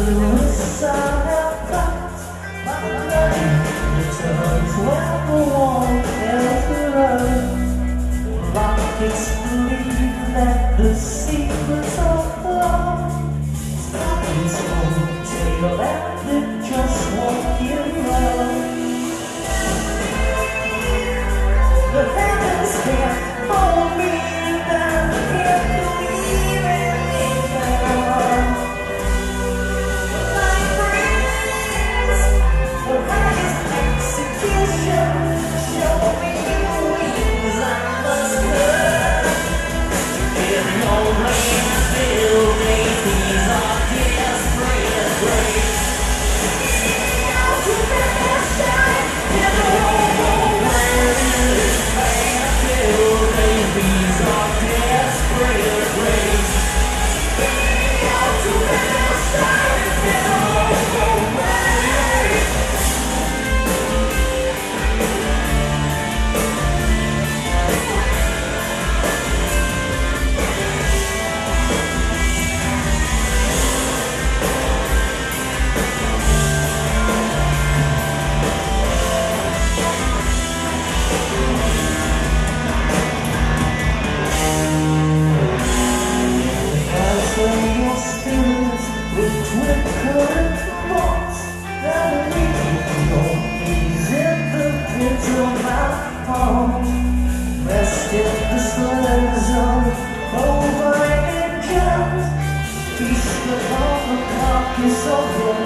Rockets believe that the secrets of love is not its own tale, and it just won't give love. The heavens can't hold me down, can't believe in love. My friends, the highest execution, show me your wings, I must learn. In your hands, still these are desperate grace. Out to the shine, in the whole world is bad. Still these are desperate grace. Out to the shine, in the whole world. Rested the sleds of over angels, feast upon the carcass of the